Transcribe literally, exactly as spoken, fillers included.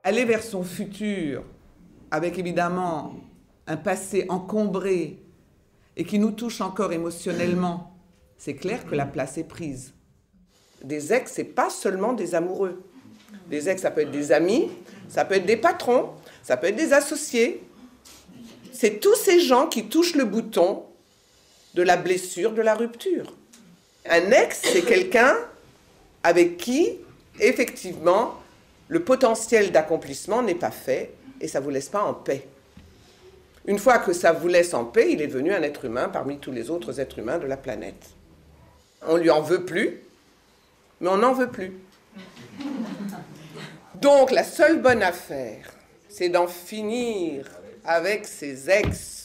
aller vers son futur avec évidemment un passé encombré et qui nous touche encore émotionnellement, c'est clair que la place est prise. Des ex, c'est pas seulement des amoureux. Des ex, ça peut être des amis, ça peut être des patrons, ça peut être des associés. C'est tous ces gens qui touchent le bouton de la blessure, de la rupture. Un ex, c'est quelqu'un avec qui, effectivement, le potentiel d'accomplissement n'est pas fait et ça ne vous laisse pas en paix. Une fois que ça vous laisse en paix, il est devenu un être humain parmi tous les autres êtres humains de la planète. On ne lui en veut plus, mais on n'en veut plus. Donc la seule bonne affaire, c'est d'en finir avec ces ex